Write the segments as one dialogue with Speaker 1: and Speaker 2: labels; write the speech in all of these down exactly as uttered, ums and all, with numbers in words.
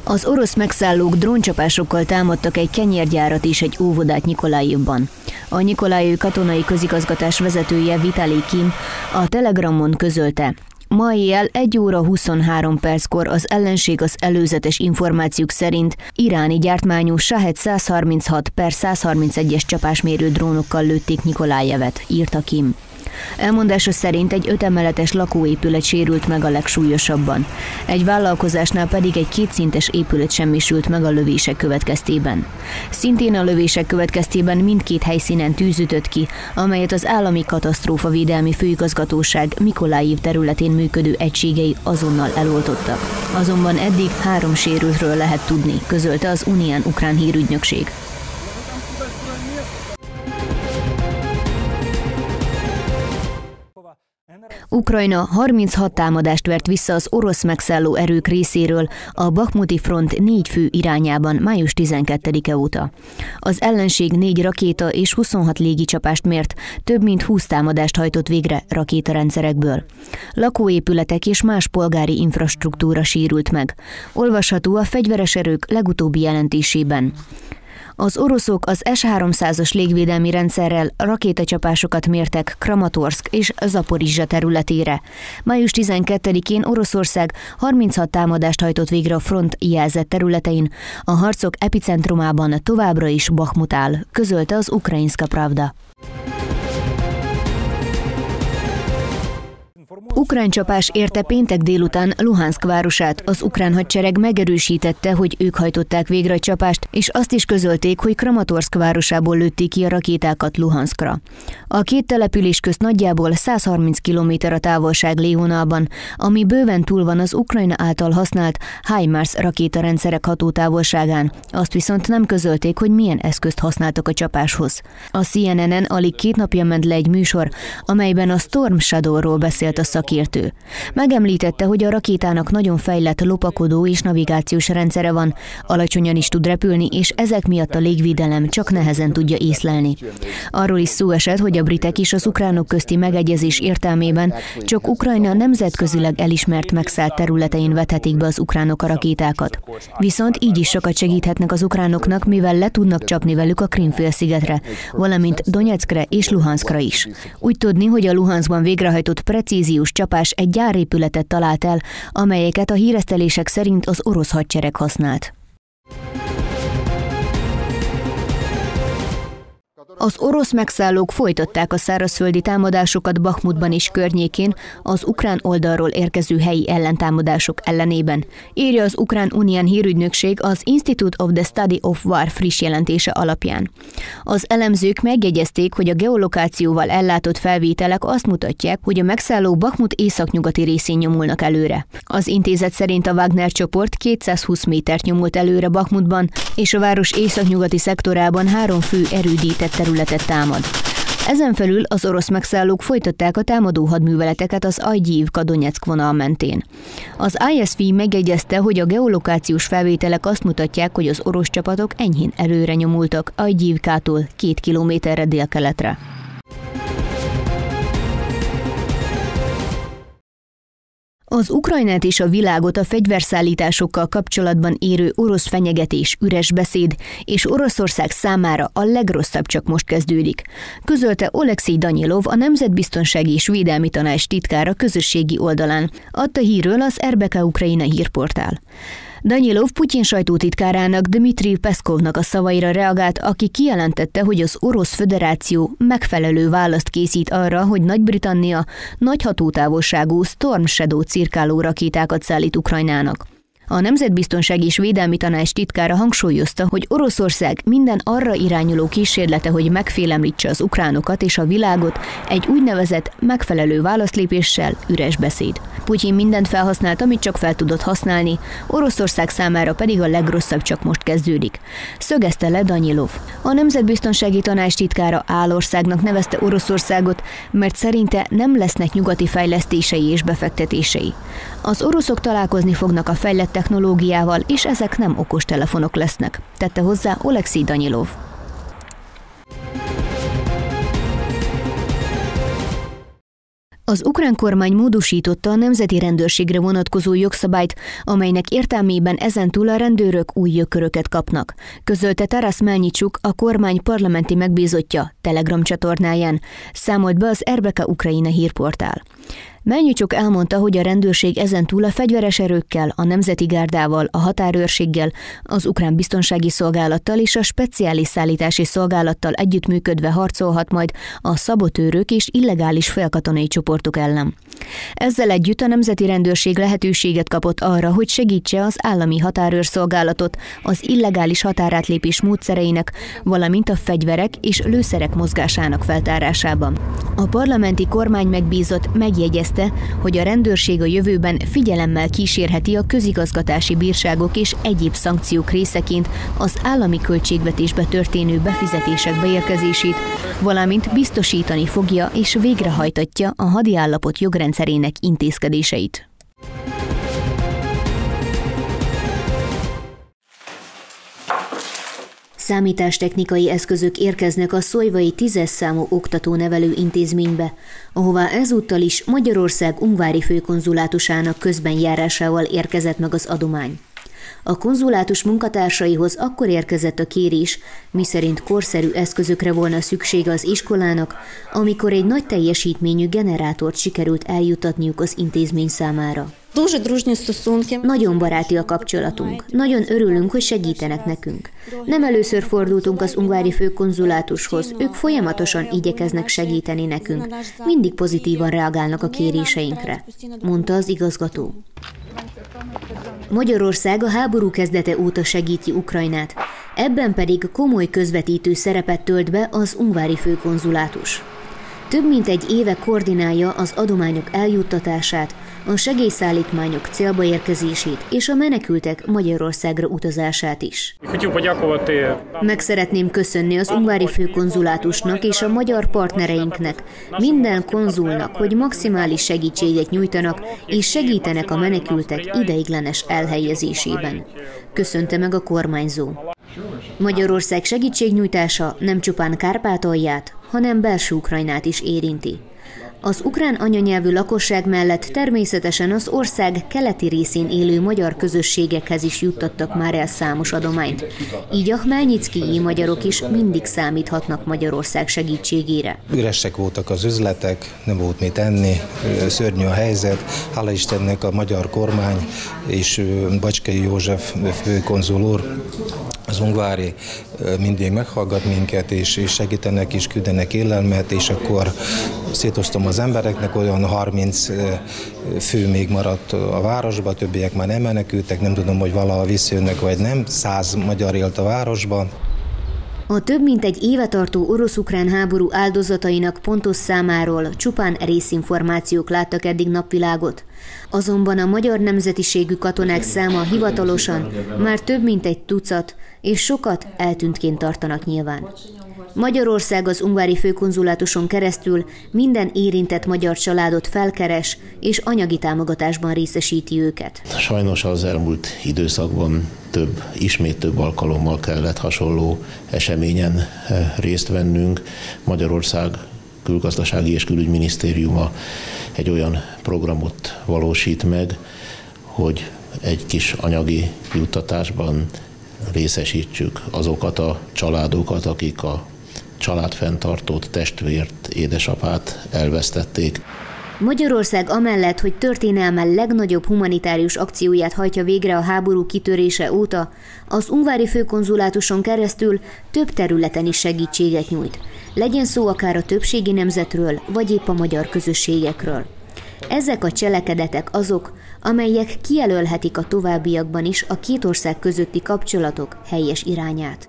Speaker 1: Az orosz megszállók dróncsapásokkal támadtak egy kenyérgyárat és egy óvodát Nyikolajivban. A Nyikolajiv katonai közigazgatás vezetője Vitali Kim a Telegramon közölte: ma éjjel egy óra huszonhárom perckor az ellenség az előzetes információk szerint iráni gyártmányú Shahed száz harminchat per száz harmincegyes csapásmérő drónokkal lőtték Nyikolajevet, írta Kim. Elmondása szerint egy ötemeletes lakóépület sérült meg a legsúlyosabban. Egy vállalkozásnál pedig egy kétszintes épület semmisült meg a lövések következtében. Szintén a lövések következtében mindkét helyszínen tűz ütött ki, amelyet az állami katasztrófavédelmi főigazgatóság Mikolajiv területén működő egységei azonnal eloltottak. Azonban eddig három sérültről lehet tudni, közölte az Unian ukrán hírügynökség. Ukrajna harminchat támadást vert vissza az orosz megszálló erők részéről a Bakhmuti front négy fő irányában május tizenkettedike óta. Az ellenség négy rakéta és huszonhat légicsapást mért, több mint húsz támadást hajtott végre rakétarendszerekből. Lakóépületek és más polgári infrastruktúra sérült meg. Olvasható a fegyveres erők legutóbbi jelentésében. Az oroszok az es háromszázas légvédelmi rendszerrel rakétacsapásokat mértek Kramatorszk és Zaporizsja területére. május tizenkettedikén Oroszország harminchat támadást hajtott végre a front jelzett területein, a harcok epicentrumában továbbra is Bakhmut áll, közölte az Ukrajinska Pravda. Ukrán csapás érte péntek délután Luhanszk városát. Az ukrán hadsereg megerősítette, hogy ők hajtották végre a csapást, és azt is közölték, hogy Kramatorszk városából lőtték ki a rakétákat Luhanszkra. A két település közt nagyjából száz harminc kilométer a távolság lévonalban, ami bőven túl van az Ukrajna által használt HIMARS rakétarendszerek hatótávolságán. Azt viszont nem közölték, hogy milyen eszközt használtak a csapáshoz. A C N N-en alig két napja ment le egy műsor, amelyben a Storm Shadow-ról beszélt a szakértő. Megemlítette, hogy a rakétának nagyon fejlett lopakodó és navigációs rendszere van, alacsonyan is tud repülni, és ezek miatt a légvédelem csak nehezen tudja észlelni. Arról is szó esett, hogy a britek és az ukránok közti megegyezés értelmében csak Ukrajna nemzetközileg elismert megszállt területein vethetik be az ukránok a rakétákat. Viszont így is sokat segíthetnek az ukránoknak, mivel le tudnak csapni velük a Krím-félszigetre, valamint Donyeckre és Luhanszkra is. Úgy tudni, hogy a Luhanszkban végrehajtott precíziós csapás egy gyárépületet talált el, amelyeket a híresztelések szerint az orosz hadsereg használt. Az orosz megszállók folytatták a szárazföldi támadásokat Bakhmutban és környékén az ukrán oldalról érkező helyi ellentámadások ellenében, írja az Ukrán Unian hírügynökség az Institute of the Study of War friss jelentése alapján. Az elemzők megjegyezték, hogy a geolokációval ellátott felvételek azt mutatják, hogy a megszállók Bakhmut északnyugati részén nyomulnak előre. Az intézet szerint a Wagner csoport kétszázhúsz métert nyomult előre Bakhmutban, és a város északnyugati szektorában három fő erődített területet támad. Ezen felül az orosz megszállók folytatták a támadó hadműveleteket az Avdyivka-Donyeck vonal mentén. Az I S V megjegyezte, hogy a geolokációs felvételek azt mutatják, hogy az orosz csapatok enyhén előre nyomultak Avdyivkától két kilométerre délkeletre. Az Ukrajnát és a világot a fegyverszállításokkal kapcsolatban érő orosz fenyegetés, üres beszéd, és Oroszország számára a legrosszabb csak most kezdődik, közölte Oleksij Danyilov, a Nemzetbiztonsági és Védelmi Tanács titkára közösségi oldalán, adta hírről az er bé ká Ukrajna hírportál. Danyilov Putyin sajtótitkárának, Dmitri Peszkovnak a szavaira reagált, aki kijelentette, hogy az Orosz Föderáció megfelelő választ készít arra, hogy Nagy-Britannia nagy hatótávolságú Storm Shadow cirkáló rakétákat szállít Ukrajnának. A Nemzetbiztonsági és Védelmi Tanács titkára hangsúlyozta, hogy Oroszország minden arra irányuló kísérlete, hogy megfélemlítse az ukránokat és a világot, egy úgynevezett megfelelő válaszlépéssel üres beszéd. Putyin mindent felhasznált, amit csak fel tudott használni, Oroszország számára pedig a legrosszabb csak most kezdődik, szögezte le Danyilov. A Nemzetbiztonsági Tanács titkára álországnak nevezte Oroszországot, mert szerinte nem lesznek nyugati fejlesztései és befektetései. Az oroszok találkozni fognak a fejlett technológiával, és ezek nem okostelefonok lesznek, tette hozzá Oleksij Danyilov. Az ukrán kormány módosította a nemzeti rendőrségre vonatkozó jogszabályt, amelynek értelmében ezentúl a rendőrök új jogköröket kapnak, közölte Taras Melnicsuk, a kormány parlamenti megbízottja Telegram csatornáján, számolt be az er bé ká Ukrajna hírportál. Melnicsuk elmondta, hogy a rendőrség ezentúl a fegyveres erőkkel, a Nemzeti Gárdával, a határőrséggel, az ukrán biztonsági szolgálattal és a speciális szállítási szolgálattal együttműködve harcolhat majd a szabotőrök és illegális félkatonai csoportok ellen. Ezzel együtt a Nemzeti Rendőrség lehetőséget kapott arra, hogy segítse az állami határőrszolgálatot az illegális határátlépés módszereinek, valamint a fegyverek és lőszerek mozgásának feltárásában. A parlamenti kormány megbízott megjegyezte, hogy a rendőrség a jövőben figyelemmel kísérheti a közigazgatási bírságok és egyéb szankciók részeként az állami költségvetésbe történő befizetések beérkezését, valamint biztosítani fogja és végrehajtatja a hadiállapot jogrendszerének intézkedéseit. Számítástechnikai eszközök érkeznek a szolyvai tízes számú oktató-nevelő intézménybe, ahová ezúttal is Magyarország ungvári főkonzulátusának közbenjárásával érkezett meg az adomány. A konzulátus munkatársaihoz akkor érkezett a kérés, miszerint korszerű eszközökre volna szüksége az iskolának, amikor egy nagy teljesítményű generátort sikerült eljuttatniuk az intézmény számára. Nagyon baráti a kapcsolatunk. Nagyon örülünk, hogy segítenek nekünk. Nem először fordultunk az ungvári főkonzulátushoz, ők folyamatosan igyekeznek segíteni nekünk. Mindig pozitívan reagálnak a kéréseinkre, mondta az igazgató. Magyarország a háború kezdete óta segíti Ukrajnát, ebben pedig komoly közvetítő szerepet tölt be az ungvári főkonzulátus. Több mint egy éve koordinálja az adományok eljuttatását, a segélyszállítmányok célba érkezését és a menekültek Magyarországra utazását is. Meg szeretném köszönni az ungvári főkonzulátusnak és a magyar partnereinknek, minden konzulnak, hogy maximális segítséget nyújtanak és segítenek a menekültek ideiglenes elhelyezésében, köszönte meg a kormányzó. Magyarország segítségnyújtása nem csupán Kárpátalját, hanem belső Ukrajnát is érinti. Az ukrán anyanyelvű lakosság mellett természetesen az ország keleti részén élő magyar közösségekhez is juttattak már el számos adományt. Így a khmelnyickiji magyarok is mindig számíthatnak Magyarország segítségére.
Speaker 2: Üresek voltak az üzletek, nem volt mit enni, szörnyű a helyzet. Hála Istennek a magyar kormány és Bacskei József főkonzul úr, az ungvári mindig meghallgat minket, és segítenek és küldenek élelmet, és akkor szétoztam az embereknek, olyan harminc fő még maradt a városban, többiek már nem menekültek, nem tudom, hogy valaha visszajönnek vagy nem, száz magyar élt a városban.
Speaker 1: A több mint egy éve tartó orosz-ukrán háború áldozatainak pontos számáról csupán részinformációk láttak eddig napvilágot. Azonban a magyar nemzetiségű katonák száma hivatalosan már több mint egy tucat, és sokat eltűntként tartanak nyilván. Magyarország az ungvári főkonzulátuson keresztül minden érintett magyar családot felkeres, és anyagi támogatásban részesíti őket.
Speaker 3: Sajnos az elmúlt időszakban több, ismét több alkalommal kellett hasonló eseményen részt vennünk. Magyarország külgazdasági és külügyminisztériuma egy olyan programot valósít meg, hogy egy kis anyagi juttatásban részesítsük azokat a családokat, akik a családfenntartót, testvért, édesapát elvesztették.
Speaker 1: Magyarország amellett, hogy történelme legnagyobb humanitárius akcióját hajtja végre a háború kitörése óta, az ungvári főkonzulátuson keresztül több területen is segítséget nyújt. Legyen szó akár a többségi nemzetről, vagy épp a magyar közösségekről. Ezek a cselekedetek azok, amelyek kijelölhetik a továbbiakban is a két ország közötti kapcsolatok helyes irányát.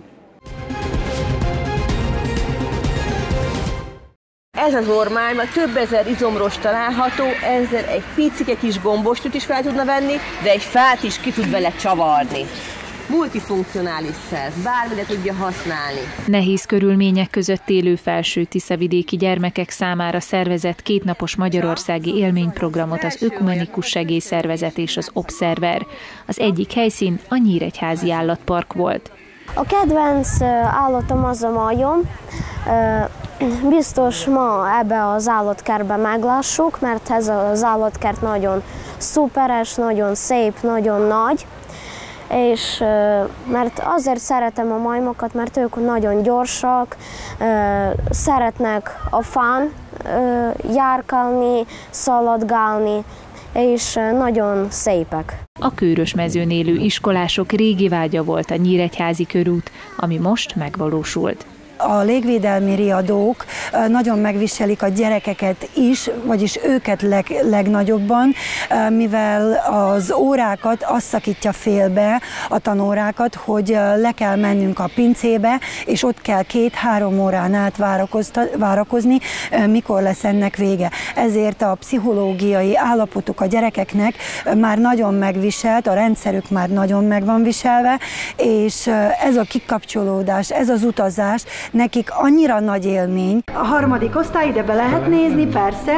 Speaker 4: Ez az ormányban több ezer izomrost található, ezzel egy picike kis gombostűt is fel tudna venni, de egy fát is ki tud vele csavarni. Multifunkcionális szerv, bármire tudja használni.
Speaker 5: Nehéz körülmények között élő felső-tiszavidéki gyermekek számára szervezett kétnapos magyarországi élményprogramot az Ökumenikus Segélyszervezet és az Obszerver. Az egyik helyszín a Nyíregyházi Állatpark volt.
Speaker 6: A kedvenc állatom az a majom, biztos ma ebbe az állatkertbe meglássuk, mert ez az állatkert nagyon szuperes, nagyon szép, nagyon nagy, és mert azért szeretem a majmokat, mert ők nagyon gyorsak, szeretnek a fán járkálni, szaladgálni, és nagyon szépek.
Speaker 5: A Kőrösmezőn élő iskolások régi vágya volt a Nyíregyházi körút, ami most megvalósult.
Speaker 7: A légvédelmi riadók nagyon megviselik a gyerekeket is, vagyis őket leg, legnagyobban, mivel az órákat azt szakítja félbe, a tanórákat, hogy le kell mennünk a pincébe, és ott kell két-három órán át várakozni, mikor lesz ennek vége. Ezért a pszichológiai állapotuk a gyerekeknek már nagyon megviselt, a rendszerük már nagyon meg van viselve, és ez a kikapcsolódás, ez az utazás, nekik annyira nagy élmény.
Speaker 8: A harmadik osztály, ide be lehet nézni, persze.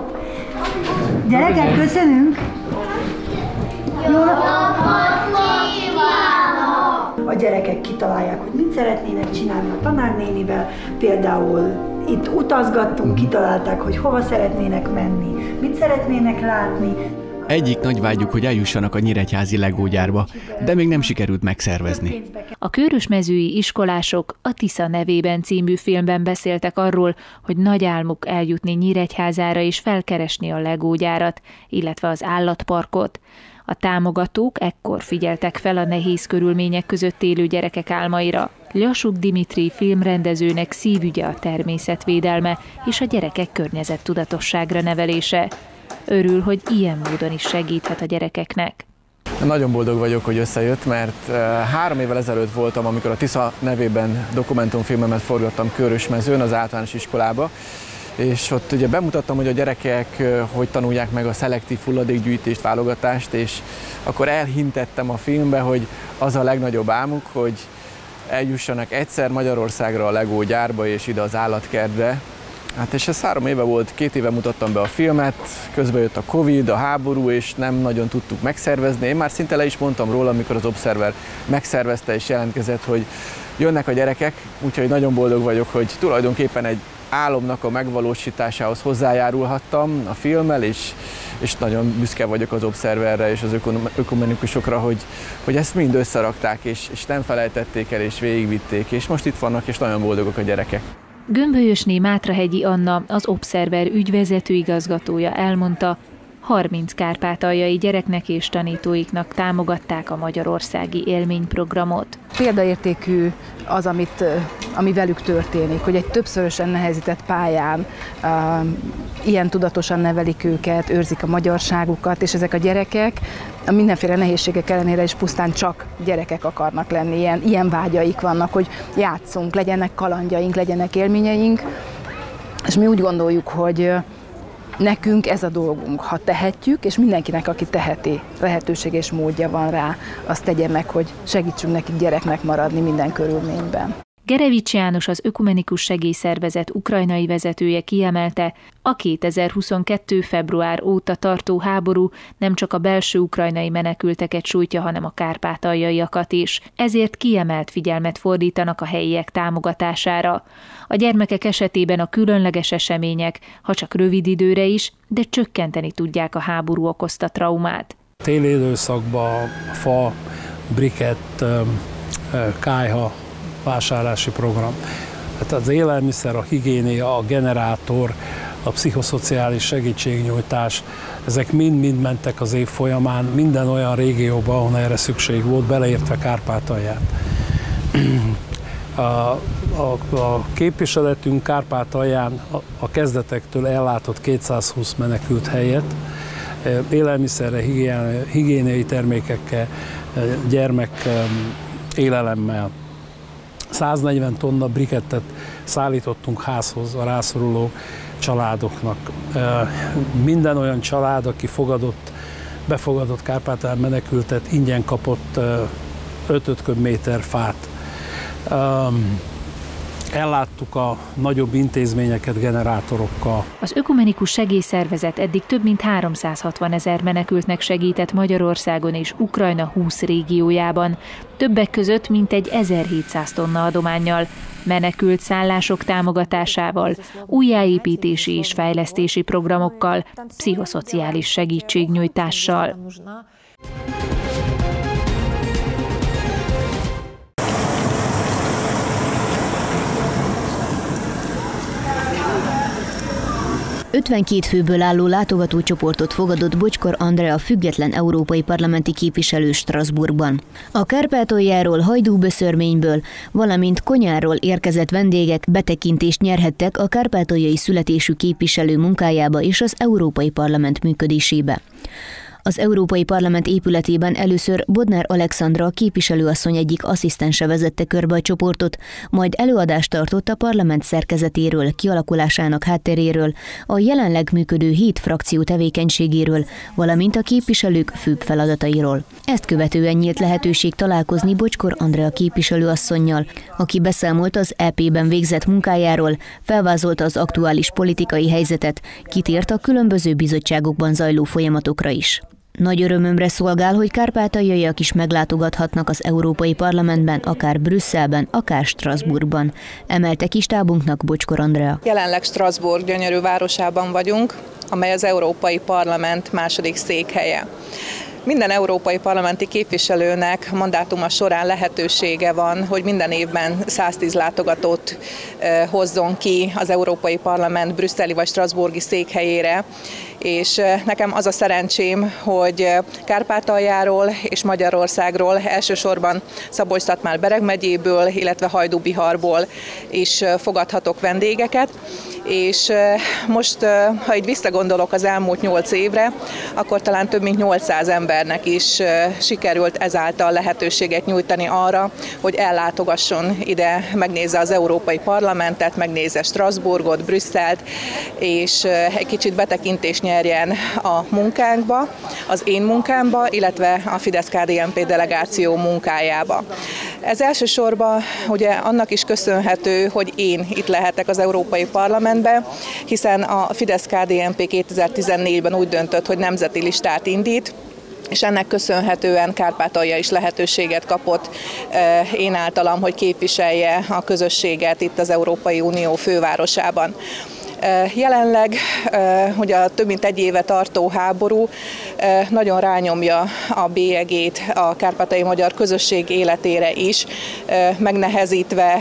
Speaker 8: Gyerekek, köszönünk! Jó napot kívánok! A gyerekek kitalálják, hogy mit szeretnének csinálni a tanárnénivel. Például itt utazgattunk, kitalálták, hogy hova szeretnének menni, mit szeretnének látni.
Speaker 9: Egyik nagy vágyuk, hogy eljussanak a nyíregyházi legógyárba, de még nem sikerült megszervezni.
Speaker 5: A kőrösmezői iskolások a Tisza nevében című filmben beszéltek arról, hogy nagy álmuk eljutni Nyíregyházára és felkeresni a legógyárat, illetve az állatparkot. A támogatók ekkor figyeltek fel a nehéz körülmények között élő gyerekek álmaira. Lyasuk Dimitri filmrendezőnek szívügye a természetvédelme és a gyerekek környezettudatosságra nevelése. Örül, hogy ilyen módon is segíthet a gyerekeknek.
Speaker 10: Nagyon boldog vagyok, hogy összejött, mert három évvel ezelőtt voltam, amikor a Tisza nevében dokumentumfilmemet forgattam Kőrösmezőn, az általános iskolába, és ott ugye bemutattam, hogy a gyerekek hogy tanulják meg a szelektív hulladékgyűjtést, válogatást, és akkor elhintettem a filmbe, hogy az a legnagyobb álmuk, hogy eljussanak egyszer Magyarországra a Lego gyárba és ide az állatkertbe. Hát és ez három éve volt, két éve mutattam be a filmet, közben jött a Covid, a háború, és nem nagyon tudtuk megszervezni. Én már szinte le is mondtam róla, amikor az Observer megszervezte és jelentkezett, hogy jönnek a gyerekek, úgyhogy nagyon boldog vagyok, hogy tulajdonképpen egy álomnak a megvalósításához hozzájárulhattam a filmmel, és, és nagyon büszke vagyok az Observerre és az ökumenikusokra, hogy, hogy ezt mind összerakták, és, és nem felejtették el, és végigvitték, és most itt vannak, és nagyon boldogok a gyerekek.
Speaker 5: Gömbölyösné Mátrahegyi Anna, az Observer ügyvezető igazgatója elmondta, harminc kárpátaljai gyereknek és tanítóiknak támogatták a magyarországi élményprogramot.
Speaker 11: Példaértékű az, amit, ami velük történik, hogy egy többszörösen nehezített pályán uh, ilyen tudatosan nevelik őket, őrzik a magyarságukat, és ezek a gyerekek a mindenféle nehézségek ellenére is pusztán csak gyerekek akarnak lenni, ilyen, ilyen vágyaik vannak, hogy játszunk, legyenek kalandjaink, legyenek élményeink, és mi úgy gondoljuk, hogy nekünk ez a dolgunk, ha tehetjük, és mindenkinek, aki teheti, lehetőség és módja van rá, azt tegye meg, hogy segítsünk nekik gyereknek maradni minden körülményben.
Speaker 5: Gerevics János, az Ökumenikus Segélyszervezet ukrajnai vezetője kiemelte, a kétezer-huszonkettő. február óta tartó háború nem csak a belső ukrajnai menekülteket sújtja, hanem a kárpátaljaiakat is. Ezért kiemelt figyelmet fordítanak a helyiek támogatására. A gyermekek esetében a különleges események, ha csak rövid időre is, de csökkenteni tudják a háború okozta traumát.
Speaker 12: Téli időszakban fa, brikett, kályha, vásárlási program. Hát az élelmiszer, a higiénia, a generátor, a pszichoszociális segítségnyújtás, ezek mind-mind mentek az év folyamán minden olyan régióban, ahol erre szükség volt, beleértve Kárpátalját. A, a, a képviseletünk Kárpátalján a, a kezdetektől ellátott kétszázhúsz menekült helyet, élelmiszerre, higiéniai termékekkel, gyermek élelemmel. száznegyven tonna brikettet szállítottunk házhoz a rászoruló családoknak. Minden olyan család, aki fogadott, befogadott Kárpátalján menekültet, ingyen kapott öt-öt köbméter fát. elláttuk a nagyobb intézményeket generátorokkal.
Speaker 5: Az Ökumenikus Segélyszervezet eddig több mint háromszázhatvan ezer menekültnek segített Magyarországon és Ukrajna húsz régiójában, többek között mintegy ezerhétszáz tonna adománnyal, menekült szállások támogatásával, újjáépítési és fejlesztési programokkal, pszichoszociális segítségnyújtással.
Speaker 1: ötvenkét főből álló látogatócsoportot fogadott Bocskor Andrea független európai parlamenti képviselő Strasbourgban. A Kárpátaljáról, Hajdú-Böszörményből, valamint Konyáról érkezett vendégek betekintést nyerhettek a kárpátaljai születésű képviselő munkájába és az Európai Parlament működésébe. Az Európai Parlament épületében először Bodnár Alexandra képviselőasszony egyik asszisztense vezette körbe a csoportot, majd előadást tartott a parlament szerkezetéről, kialakulásának hátteréről, a jelenleg működő hét frakció tevékenységéről, valamint a képviselők főbb feladatairól. Ezt követően nyílt lehetőség találkozni Bocskor Andrea képviselőasszonnyal, aki beszámolt az é pében végzett munkájáról, felvázolta az aktuális politikai helyzetet, kitért a különböző bizottságokban zajló folyamatokra is. Nagy örömömre szolgál, hogy kárpátaljaiak is meglátogathatnak az Európai Parlamentben, akár Brüsszelben, akár Strasbourgban, emelte ki stábunknak Bocskor Andrea.
Speaker 13: Jelenleg Strasbourg gyönyörű városában vagyunk, amely az Európai Parlament második székhelye. Minden európai parlamenti képviselőnek mandátuma során lehetősége van, hogy minden évben száztíz látogatót hozzon ki az Európai Parlament brüsszeli vagy strasbourgi székhelyére, és nekem az a szerencsém, hogy Kárpátaljáról és Magyarországról, elsősorban Szabolcs-Szatmár-Bereg megyéből, illetve Hajdú-Biharból is fogadhatok vendégeket, és most, ha így visszagondolok az elmúlt nyolc évre, akkor talán több mint nyolcszáz embernek is sikerült ezáltal lehetőséget nyújtani arra, hogy ellátogasson ide, megnézze az Európai Parlamentet, megnézze Strasbourgot, Brüsszelt, és egy kicsit betekintést nyerjen a munkánkba, az én munkámba, illetve a Fidesz-ká dé en pé delegáció munkájába. Ez elsősorban ugye annak is köszönhető, hogy én itt lehetek az Európai Parlamentben, hiszen a Fidesz-ká dé en pé kétezer-tizennégyben úgy döntött, hogy nemzeti listát indít, és ennek köszönhetően Kárpátalja is lehetőséget kapott én általam, hogy képviselje a közösséget itt az Európai Unió fővárosában. Jelenleg ugye a több mint egy éve tartó háború nagyon rányomja a bélyegét a kárpátaljai magyar közösség életére is, megnehezítve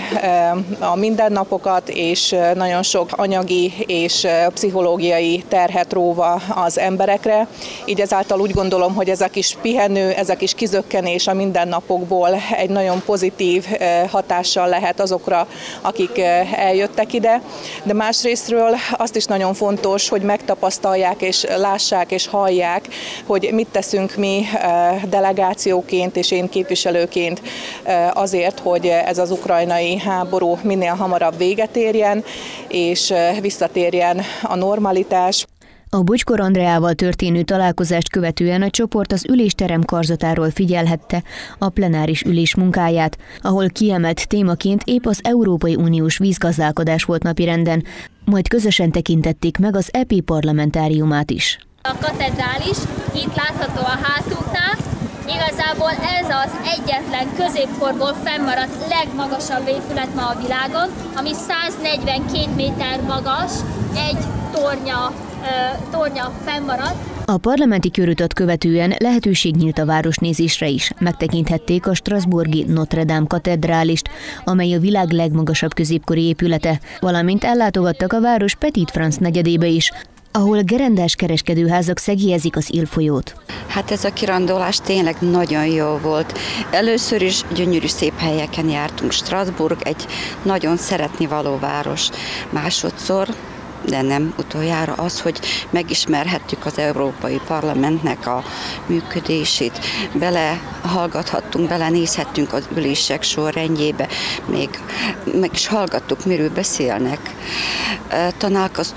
Speaker 13: a mindennapokat, és nagyon sok anyagi és pszichológiai terhet róva az emberekre. Így ezáltal úgy gondolom, hogy ez a kis pihenő, ez a kis kizökkenés a mindennapokból egy nagyon pozitív hatással lehet azokra, akik eljöttek ide, de másrésztről azt is nagyon fontos, hogy megtapasztalják és lássák és hallják, hogy mit teszünk mi delegációként és én képviselőként azért, hogy ez az ukrajnai háború minél hamarabb véget érjen, és visszatérjen a normalitás.
Speaker 1: A Bocskor Andreával történő találkozást követően a csoport az ülésterem karzatáról figyelhette a plenáris ülés munkáját, ahol kiemelt témaként épp az Európai Uniós vízgazdálkodás volt napirenden, majd közösen tekintették meg az é pé parlamentáriumát is.
Speaker 14: A katedrális itt látható a hátunknál, igazából ez az egyetlen középkorból fennmaradt legmagasabb épület ma a világon, ami száznegyvenkét méter magas, egy tornya, tornya fennmaradt.
Speaker 1: A parlamenti körutat követően lehetőség nyílt a városnézésre is. Megtekinthették a strasbourgi Notre Dame katedrálist, amely a világ legmagasabb középkori épülete, valamint ellátogattak a város Petit France negyedébe is, ahol gerendás kereskedőházak szegélyezik az Ill folyót.
Speaker 15: Hát ez a kirándulás tényleg nagyon jó volt. Először is gyönyörű szép helyeken jártunk. Strasbourg egy nagyon szeretni való város. Másodszor, de nem utoljára az, hogy megismerhettük az Európai Parlamentnek a működését, belehallgathattunk, belenézhettünk az ülések sorrendjébe, még meg is hallgattuk, miről beszélnek. Találkoztunk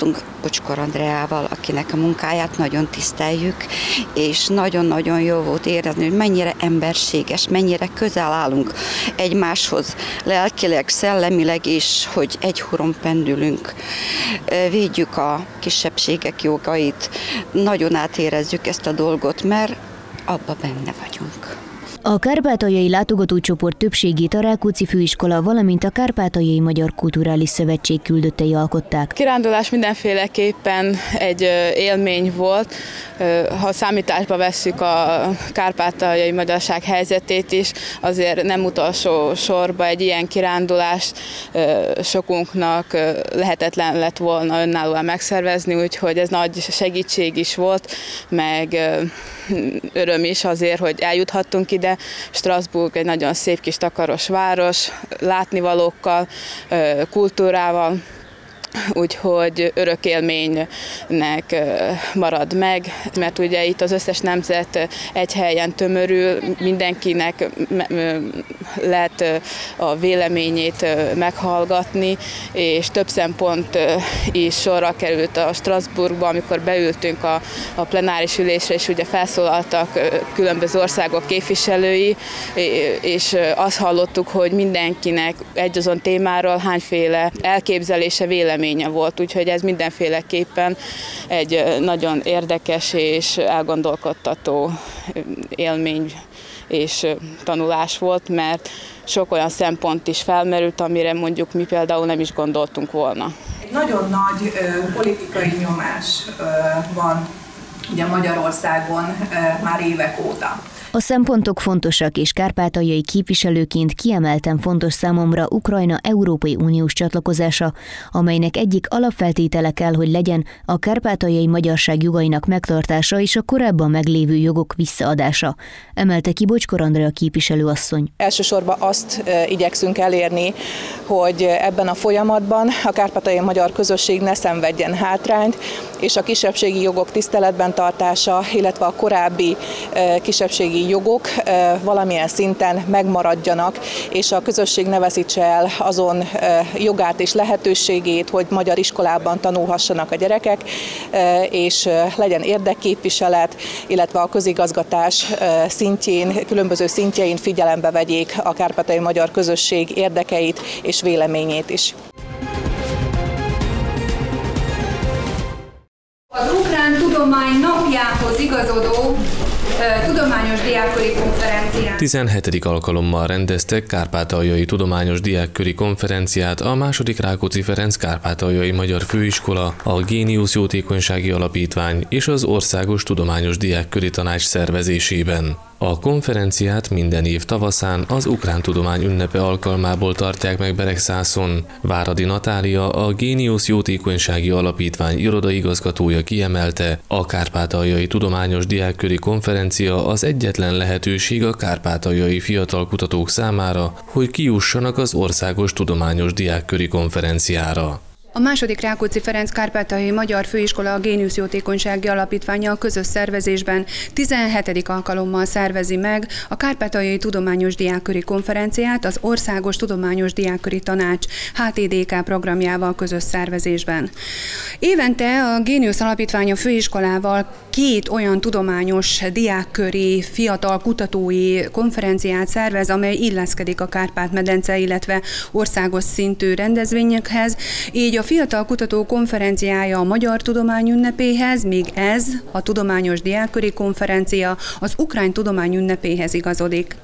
Speaker 15: Bocskor Andreával, akinek a munkáját nagyon tiszteljük, és nagyon-nagyon jó volt érezni, hogy mennyire emberséges, mennyire közel állunk egymáshoz, lelkileg, szellemileg is, hogy egy huron pendülünk, védjük a kisebbségek jogait, nagyon átérezzük ezt a dolgot, mert abba benne vagyunk.
Speaker 1: A kárpátaljai látogatócsoport többségét a Rákóczi Főiskola, valamint a Kárpátaljai Magyar Kulturális Szövetség küldöttei alkották.
Speaker 16: Kirándulás mindenféleképpen egy élmény volt, ha számításba vesszük a kárpátaljai magyarság helyzetét is, azért nem utolsó sorba egy ilyen kirándulás sokunknak lehetetlen lett volna önállóan megszervezni, úgyhogy ez nagy segítség is volt, meg öröm is azért, hogy eljuthattunk ide. Strasbourg egy nagyon szép kis takaros város, látnivalókkal, kultúrával, úgyhogy örök élménynek marad meg, mert ugye itt az összes nemzet egy helyen tömörül, mindenkinek lehet a véleményét meghallgatni, és több szempont is sorra került a Strasbourgba, amikor beültünk a, a plenáris ülésre, és ugye felszólaltak különböző országok képviselői, és azt hallottuk, hogy mindenkinek egyazon témáról hányféle elképzelése, véleménye volt, úgyhogy ez mindenféleképpen egy nagyon érdekes és elgondolkodtató élmény és tanulás volt, mert sok olyan szempont is felmerült, amire mondjuk mi például nem is gondoltunk volna.
Speaker 17: Egy nagyon nagy ö, politikai nyomás ö, van ugye Magyarországon ö, már évek óta.
Speaker 1: A szempontok fontosak, és kárpátaljai képviselőként kiemelten fontos számomra Ukrajna Európai Uniós csatlakozása, amelynek egyik alapfeltétele kell, hogy legyen a kárpátaljai magyarság jogainak megtartása és a korábban meglévő jogok visszaadása, emelte ki Bocskor Andrea képviselőasszony.
Speaker 13: Elsősorban azt igyekszünk elérni, hogy ebben a folyamatban a kárpátaljai magyar közösség ne szenvedjen hátrányt, és a kisebbségi jogok tiszteletben tartása, illetve a korábbi kisebbségi jogok valamilyen szinten megmaradjanak, és a közösség ne veszítse el azon jogát és lehetőségét, hogy magyar iskolában tanulhassanak a gyerekek, és legyen érdekképviselet, illetve a közigazgatás szintjén, különböző szintjein figyelembe vegyék a kárpátaljai magyar közösség érdekeit és véleményét is.
Speaker 18: Az Ukrán Tudomány Napjához igazodó tudományos diákköri konferenciát.
Speaker 19: tizenhetedik alkalommal rendeztek kárpátaljai tudományos diákköri konferenciát a második Rákóczi Ferenc Kárpátaljai Magyar Főiskola, a Géniusz Jótékonysági Alapítvány és az Országos Tudományos Diákköri Tanács szervezésében. A konferenciát minden év tavaszán az Ukrán Tudomány ünnepe alkalmából tartják meg Beregszászon. Váradi Natália, a Géniusz Jótékonysági Alapítvány irodaigazgatója kiemelte, a Kárpátaljai Tudományos Diákköri Konferencia az egyetlen lehetőség a kárpátaljai fiatal kutatók számára, hogy kijussanak az Országos Tudományos Diákköri Konferenciára.
Speaker 18: A második Rákóczi Ferenc Kárpátaljai Magyar Főiskola a Géniusz Jótékonysági Alapítványa a közös szervezésben tizenhetedik alkalommal szervezi meg a Kárpátaljai Tudományos Diákköri Konferenciát az Országos Tudományos Diákköri Tanács há té dé ká programjával közös szervezésben. Évente a Géniusz Alapítványa főiskolával két olyan tudományos diákköri fiatal kutatói konferenciát szervez, amely illeszkedik a Kárpát-medence, illetve országos szintű rendezvényekhez, így a Fiatal Kutató Konferenciája a Magyar Tudomány ünnepéhez, míg ez, a Tudományos Diákköri Konferencia az Ukrán Tudomány ünnepéhez igazodik.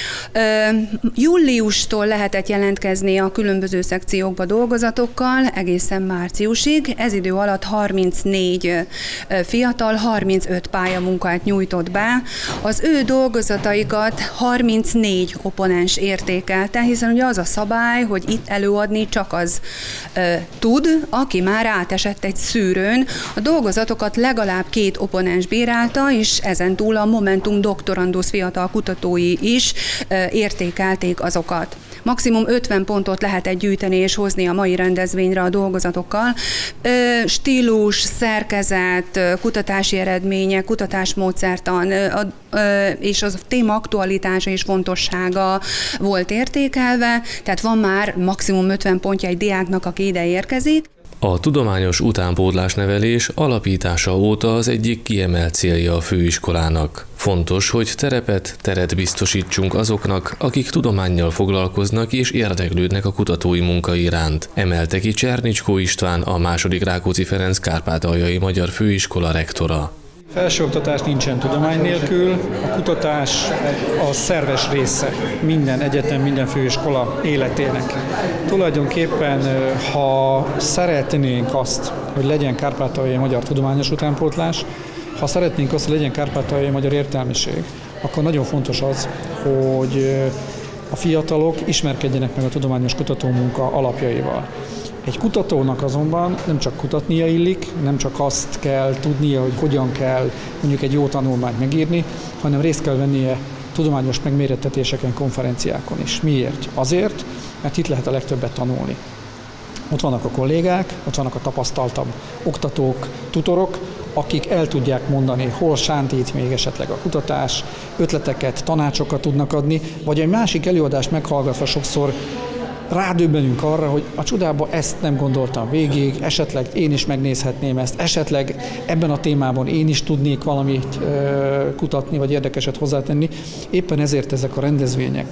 Speaker 18: Júliustól lehetett jelentkezni a különböző szekciókba dolgozatokkal egészen márciusig. Ez idő alatt harmincnégy fiatal harmincöt pályamunkát nyújtott be. Az ő dolgozataikat harmincnégy opponens értékelte, hiszen ugye az a szabály, hogy itt előadni csak az e, tud, aki már átesett egy szűrőn. A dolgozatokat legalább két opponens bírálta, és ezentúl a Momentum doktorandusz fiatal kutatói is e, értékelték azokat. Maximum ötven pontot lehetett gyűjteni és hozni a mai rendezvényre a dolgozatokkal. Stílus, szerkezet, kutatási eredmények, kutatásmódszertan és az téma aktualitása és fontossága volt értékelve, tehát van már maximum ötven pontja egy diáknak, aki ide érkezik.
Speaker 19: A tudományos utánpótlásnevelés alapítása óta az egyik kiemelt célja a főiskolának. Fontos, hogy terepet, teret biztosítsunk azoknak, akik tudománnyal foglalkoznak és érdeklődnek a kutatói munka iránt, emelte ki Csernicskó István, a második Rákóczi Ferenc Kárpátaljai Magyar Főiskola rektora.
Speaker 20: Felsőoktatás nincsen tudomány nélkül, a kutatás a szerves része minden egyetem, minden főiskola életének. Tulajdonképpen, ha szeretnénk azt, hogy legyen kárpátaljai magyar tudományos utánpótlás, ha szeretnénk azt, hogy legyen kárpátaljai magyar értelmiség, akkor nagyon fontos az, hogy a fiatalok ismerkedjenek meg a tudományos kutatómunka alapjaival. Egy kutatónak azonban nem csak kutatnia illik, nem csak azt kell tudnia, hogy hogyan kell mondjuk egy jó tanulmányt megírni, hanem részt kell vennie tudományos megmérettetéseken, konferenciákon is. Miért? Azért, mert itt lehet a legtöbbet tanulni. Ott vannak a kollégák, ott vannak a tapasztaltabb oktatók, tutorok, akik el tudják mondani, hol sántít még esetleg a kutatás, ötleteket, tanácsokat tudnak adni, vagy egy másik előadást meghallgatva sokszor rádöbbenünk arra, hogy a csodába ezt nem gondoltam végig, esetleg én is megnézhetném ezt, esetleg ebben a témában én is tudnék valamit ö, kutatni, vagy érdekeset hozzátenni. Éppen ezért ezek a rendezvények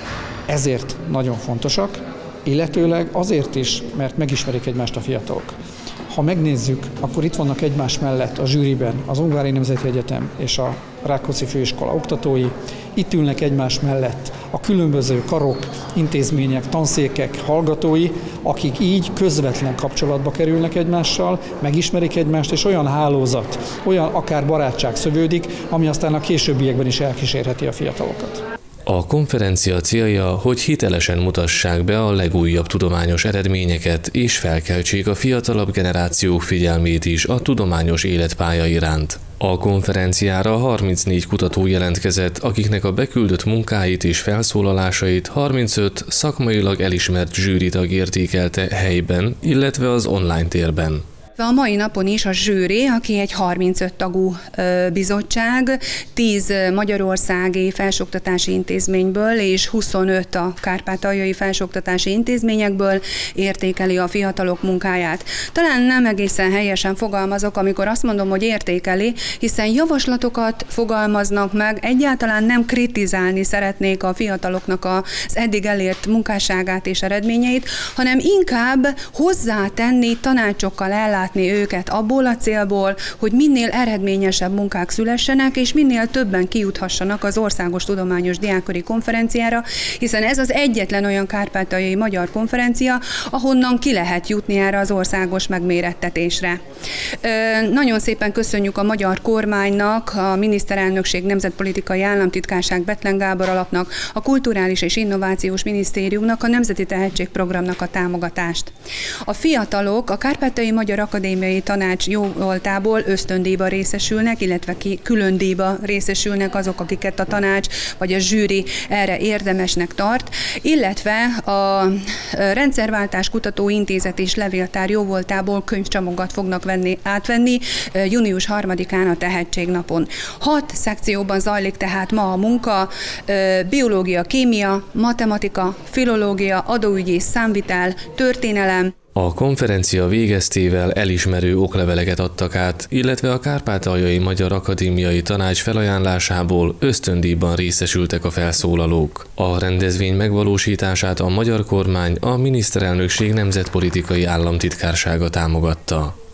Speaker 20: ezért nagyon fontosak, illetőleg azért is, mert megismerik egymást a fiatalok. Ha megnézzük, akkor itt vannak egymás mellett a zsűriben az Ungvári Nemzeti Egyetem és a Rákóczi Főiskola oktatói, itt ülnek egymás mellett a különböző karok, intézmények, tanszékek hallgatói, akik így közvetlen kapcsolatba kerülnek egymással, megismerik egymást, és olyan hálózat, olyan akár barátság szövődik, ami aztán a későbbiekben is elkísérheti a fiatalokat.
Speaker 19: A konferencia célja, hogy hitelesen mutassák be a legújabb tudományos eredményeket, és felkeltsék a fiatalabb generációk figyelmét is a tudományos életpálya iránt. A konferenciára harmincnégy kutató jelentkezett, akiknek a beküldött munkáit és felszólalásait harmincöt szakmailag elismert zsűritag értékelte helyben, illetve az online térben.
Speaker 18: A mai napon is a zsűri, aki egy harmincöt tagú bizottság, tíz magyarországi felsőoktatási intézményből és huszonöt a kárpátaljai felsőoktatási intézményekből értékeli a fiatalok munkáját. Talán nem egészen helyesen fogalmazok, amikor azt mondom, hogy értékeli, hiszen javaslatokat fogalmaznak meg, egyáltalán nem kritizálni szeretnék a fiataloknak az eddig elért munkásságát és eredményeit, hanem inkább hozzátenni, tanácsokkal ellátni őket abból a célból, hogy minél eredményesebb munkák szülessenek, és minél többen kijuthassanak az Országos Tudományos Diákköri Konferenciára, hiszen ez az egyetlen olyan kárpátaljai magyar konferencia, ahonnan ki lehet jutni erre az országos megmérettetésre. Nagyon szépen köszönjük a magyar kormánynak, a miniszterelnökség, nemzetpolitikai államtitkárság, Bethlen Gábor alapnak, a Kulturális és Innovációs Minisztériumnak, a Nemzeti Tehetségprogramnak a támogatást. A fiatalok a Kárpátaljai Magyar Akadémiai Tanács jóvoltából ösztöndíjba részesülnek, illetve külön díjba részesülnek azok, akiket a tanács vagy a zsűri erre érdemesnek tart, illetve a Rendszerváltás Kutatóintézet és Levéltár jóvoltából könyvcsomagot fognak venni, átvenni június harmadikán a Tehetségnapon. Hat szekcióban zajlik tehát ma a munka: biológia, kémia, matematika, filológia, adóügyi, számvitel, történelem.
Speaker 19: A konferencia végeztével elismerő okleveleket adtak át, illetve a Kárpátaljai Magyar Akadémiai Tanács felajánlásából ösztöndíjban részesültek a felszólalók. A rendezvény megvalósítását a magyar kormány, a miniszterelnökség nemzetpolitikai államtitkársága támogatta.